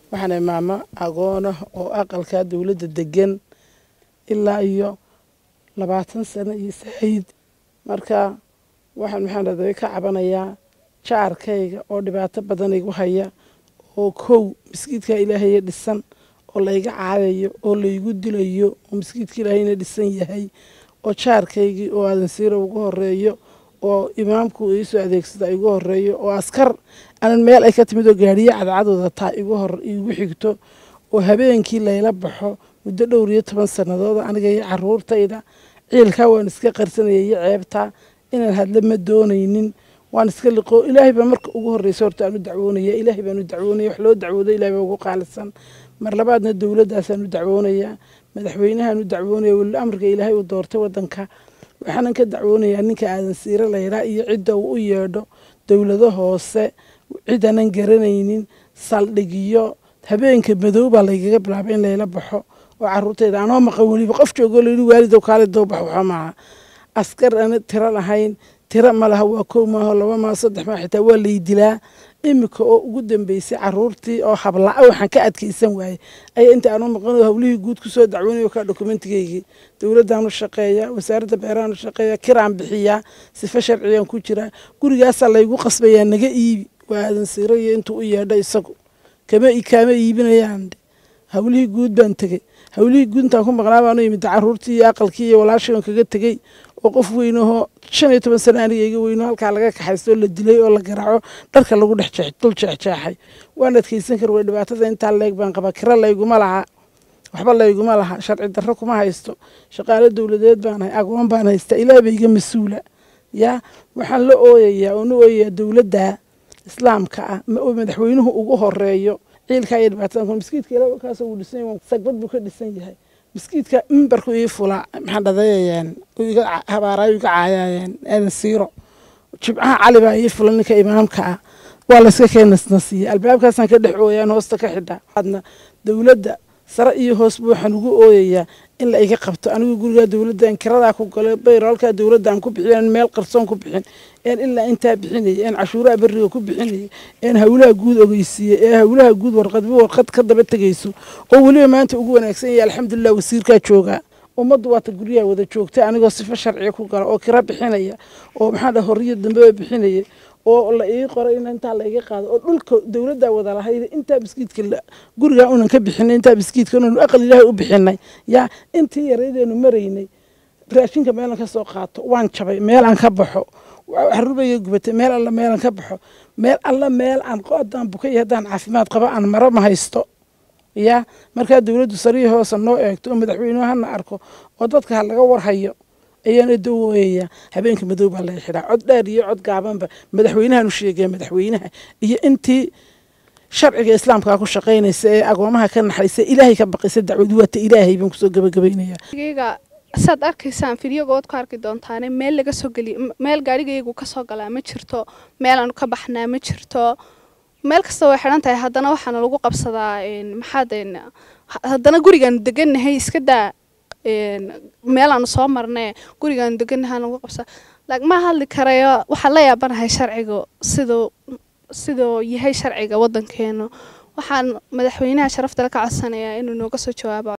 waxaan maama agoona oo aqalka dawladda degan ilaa iyo 20 sano iyo saayid marka waxaan maxaan raday ka cabanayaa jaarkayga oo dhibaato badan igu haya oo kow miskiidka Ilaahay dhisan oo la iga caayayo oo la igu dilayo oo miskiidka Ilaahayna dhisan yahay oo jaarkaygii oo aadan siiro ugu horeeyo oo imaamku uu soo adeegsada igu horeeyo oo askar aan meel ay ka timid oo gaariye cadcadooda taa igu xigto oo habeenkii layla baxo muddo dhowr iyo 10 sanadood aniga iyo caruurtayda ciilka waan iska qarsanayay ceebta inaan hadla ma doonaynin waan iska liqo Ilaahay ba marka ugu horeyso horta aanu dacwoonaya Ilaahay baanu dacwoonaya wax loo dacwoodo Ilaahay baa ugu qaalisan mar labaadna dawladdaas aanu dacwoonaya madaxweynaha dacwoonaya wal amriga Ilaahay uu doortay wadanka waxaan ka dacwoonayaa ninka aadan siira layra iyo cidda uu yeedho dawlado hoose ciidanan garanaynin saldhigiyo habeenka madow baa layga bilaabay in layla baxo oo caruurtayda aan maqan waliba qof joogo leeyahay waalidow kale doob waxa ma askar aan tira lahayn tira ma laha waa koow ma laba ma saddex ma xitaa waa leedilaa imika oo ugu dambeysay caruurtii oo habla waxaan ka adkeysan waayay ay inta aan maqan hawlihii guud ku soo dacwoonayo ka dokumentigeeyay dawladda u shaqeeya wasaaradda beeraha u shaqeeya kiraan bixiya sifa sharciyan ku jira gurigaas la igu qasbaya naga iibi waadan siirayo intuu u yeedhay isagu kama iibinayaan hawlihii guud baan tagay hawlihii guudta ku maqnaa baan yimid caruurtii aqalkii iyo walaashay kaga tagay oo qof weynaho 15 sano aniga iga weyno halka laga kaxaysto la dilay oo la garaaco dharka lagu dhex jeexay waan adkeysan kar way dhibaatada inta leeg baan qaba kira layguma laha waxba layguma laha sharci darro kuma haysto shaqaale dawladeed baan hay agoon baan haysta Ilaahay bay iga masuula ya waxaan la ooyayaa dawladda islaamka ah madaxweynuhu ugu horeeyo ciilka ay dhibaatada miskiidka Ilaahay kaas uu dhisay sagbad buu ka dhisan yahay miskiidka imbarku ii fula maxaan dhadayeen iga habaarayo iga caayayeen aan siiro jibcaha cali baa ii fulan ninka imaamka ah waa la iska keenasnasiye albaabkaas aan ka dhaxooyaan hoosta ka xidha hadna dawladda sare iyo hoos buu waxaan ugu ooyayaa in la iga qabto anigu guriga dawladda aan kirada ku galay bayrolka dawladda aan ku bixin meel qarsoon ku bixin ilaa inta bixinay cashuuraha bariga ku bixinay hawlaha guud ogeysiiyay hawlaha guud warqad ka daba tagayso oo waliba maanta ugu wanaagsan yahay alxamdulillah wasiirka jooga umadu waata guriga wada joogtay anigoo sifa sharci ku gala oo kira bixinaya oo maxaa dhahay horiyad dambe bixinay oo la ii qoray in inta la iga qaado oo dhulka dawladda wada lahayd inta miskiidka guriga unan ka bixinay inta miskiidka unan aqal Ilaahay u bixinay ya intii yareedeenu maraynay raashinka meel ka soo qaato waan jabay meel aan ka baxo xarubay gubatay meel aan ka baxo meel aan qoodaan bukay hadaan caafimaad qaba aan maro ma haysto ya marka dawladdu sariyo hoos noo eegto madaxweynaha arko oo dadka laga warhayo ayaan dawooyaya habeenka madow baa la xiraa cod dheer iyo cod gaabanba madaxweynaha u sheegay madaxweynaha iyo intii sharciga islaamka ku shaqeynaysa ee agoomaha ka naxaysa Ilaahay ka baqaysa dacwadu waa Ilaahay baan ku soo gabagabeynaya sad arkaysaan fiidiyogood ku arki doontaan meel laga soo gali meel gaarigaygu ka soo galaa ma jirto meel aan ka baxnaa ma jirto meel kasta way xiran tahay haddana waxaan lagu qabsadaa haddana gurigan deganahay iska daa meel aan soo marnay gurigan deganahay lagu qabsaa ma hadli karayo waxa la yaabanahay sharciga sidoo yahay sharciga wadankeena waxaan madaxweynaha sharafta la ka codsanayaa inuu nooga soo jawaabo